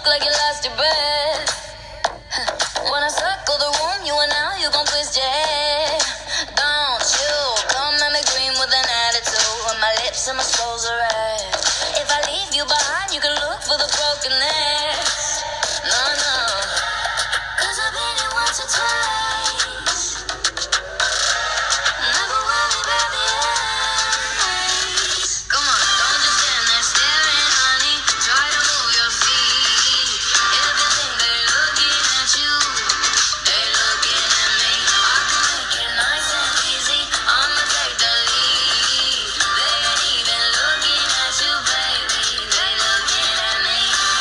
like you lost your breath. When I circle the room, you and now you gon' twist your head. Don't you come at me green with an attitude, when my lips and my soul's are red. If I leave you behind, you can look for the broken nest. No, no, 'cause I've been here once or twice. Never worry about the eyes. Come on, don't just stand there staring, honey. Try to move your feet. If you think they're looking at you, they're looking at me. I can make it nice and easy. I'ma take the lead. They ain't even looking at you, baby. They looking at me.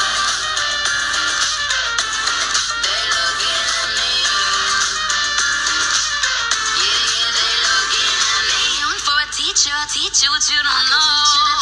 They looking at me. Yeah, yeah, they looking at me. I'm for a teacher, teach you what you don't know.